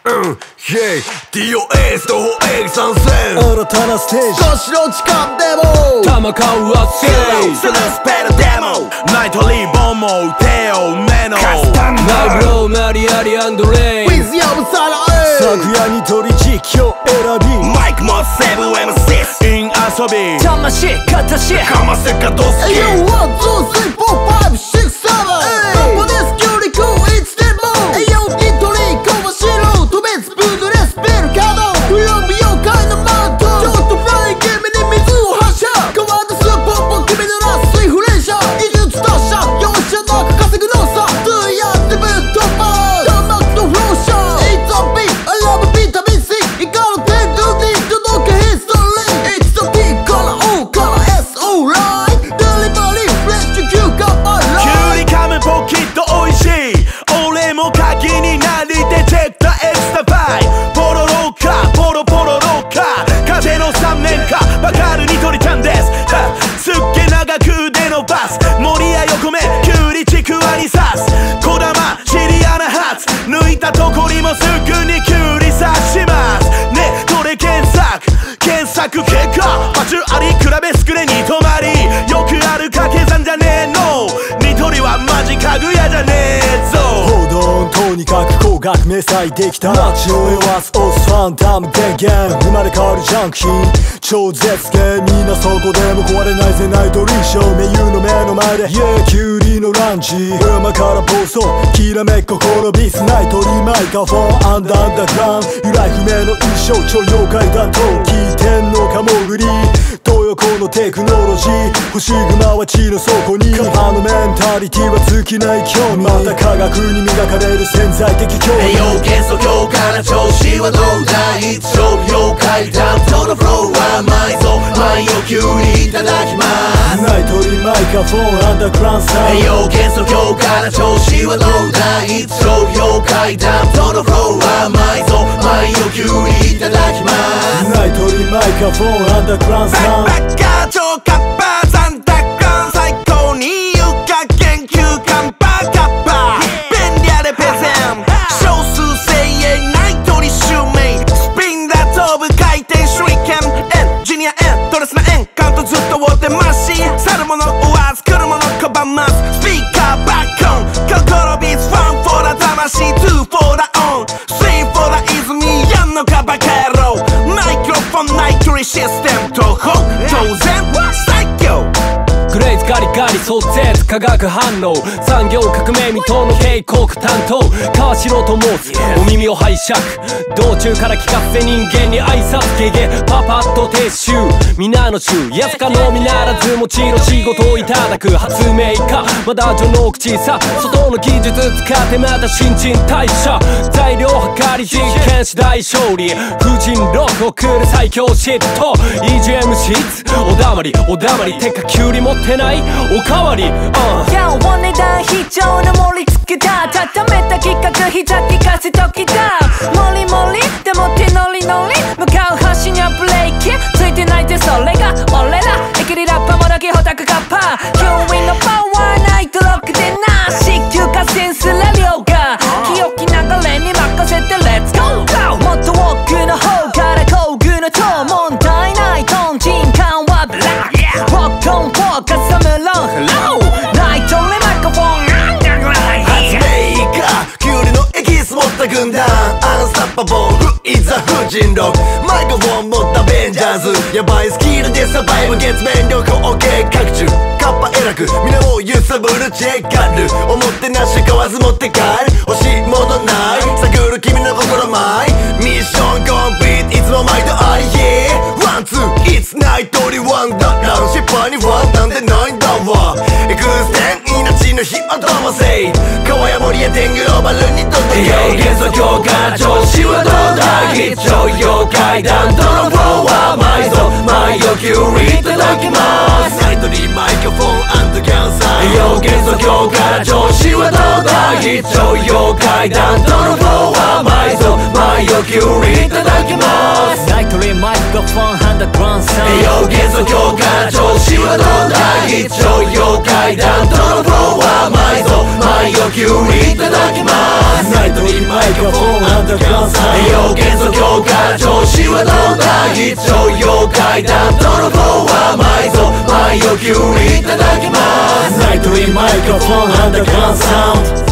DOS 東方X参戦新たなステージ少しの時間でも玉買うわせいそのスペルデモナイトリボンも手を目のカスタムマイブローマリアリアンドレイ With ヤブサラ昨夜に取り実況選びマイクも 7M6 イン遊び魂形かませかど好き Yo 1, 2, 3, 4, 5, 6, 7どこですキュリコいつでもYo ニトリかもしろ特別ブードレスペルカードフロム妖怪のマントちょっとフライ気味に水を発射変わったスーパーポン君のラスリフレーション技術達者容赦なく稼ぐのさどうやってぶっ飛ばす弾幕のフローション It's a beat I loveビタミン C イカのテンドに届けヒストリー It's the T から O から S O ラインデリバリーフレッシュキューカーマイライキュウリ噛むポキッと美味しい俺も柿になりてチェッタエクスタパイポロロッカポロポロロッカ風の3年かバカるニトリちゃんですすっげ長く腕伸ばす森や横目キュウリちくわに刺す小玉シリアナハツ抜いたとこにもすぐにキュウリ刺しますねこれ検索結果パチュアリ比べスクレに泊まりよくある掛け算じゃねえのニトリはマジかぐやじゃねえぞ報道とにかく高額明細できた街を酔わすオスファンダム電源生まれ変わるジャンク品超絶芸みんなそこでも壊れないぜナイトリーショー名優の目の前で Yeah キュウリのランチ山から暴走きらめく心ビスナイトリーマイカフォンアンダーグラウンド由来不明の印象超妖怪弾頭聞いてんのかもぐり東横のテクノロジー星熊は地の底にあのメンタリティは尽きない興味また科学に磨かれる潜在的興味元素強化な調子はどうだいつ勝負妖怪担当のフローは甘いぞ前をキュウリいただきますナイトリマイカフォンアンダーグラウンドサウンド元素強化な調子はどうだいつ勝負妖怪担当のフローは甘いぞ前をキュウリいただきますナイトリマイカフォンアンダーグラウンドサウンドバカ超カッパーサンタクラン最高に床研究カンパカッパ便利あれペゼン少数精鋭ナイトリ襲名スピンダー飛ぶ回転手裏剣エンジニアエンドレスなエンカウントずっと追ってますし去るもの追わず来るもの拒ますスピーカーバックオン心ビーツファンフォーラ魂2フォーラオン3フォーラ泉やんのかバカ野郎マイクロフォンナイトリシステムと当然最強グレイズガリガリ壮絶化学反応産業革命未踏の警告担当川城と申すお耳を拝借道中から聞かせ人間に挨拶ゲゲパパッと撤収皆の衆やすかのみならずもちろ仕事をいただく発明家まだ序の口さ外の技術使ってまた新陳代謝材料測り実験し大勝利風神6送る最強シット EGM シーツおだまりてかキュウリ持ってないおかわりやお値段非常な盛り付けた畳めた企画膝聞かせときだモリモリでも手ノリノリ向かう橋にはブレーキついてないぜそれが俺らエキリラッパもどきホタクカッパキュウリのパワーナイトロックでなし急化センスラ量が清き流れに任せてレッツゴーもっと奥の方から工具の塔問題ないトンチン緩和ブラックフォークオンフォーカスサムロンヘローナイトリマイクフォン発明家キュウリのエキス持った軍団アンスタッパボールイザ風神録マイクフォン持ったベンジャーズヤバいスキルでサバイブ月面旅行 OK 各中カッパ偉く皆を揺さぶるチェッカルおもてなし買わず持って帰る欲しいものない探る君の心マイミッションコンプリートいつも毎度あり Yeah ワンツー It's ナイトリワンダラン失敗にファンなんでないんだわエクステン命の火を灯せ川や森や天グローバルにとって元素強化調子はどうだ必聴妖怪弾とのフォーは甘いぞマイをキュウリいただきますナイトリーマイクフォンアンドキャンサー元素強化調子はどうだ必聴妖怪弾とのフォーは甘いぞマイをキュウリいただきますナイトリマイクフォンアンダーグラウンドサウンド元素強化調子はどうだ必聴妖怪弾とのフォーは甘いぞマイをキュウリいただきますナイトリリーマイクロフォンアンダーグラウンドサウンド要元素強化調子はどんな必要妖怪だとのフォーは埋蔵毎をキュウリいただきますナイトリーマイクロフォンアンダーグラウンドサウンド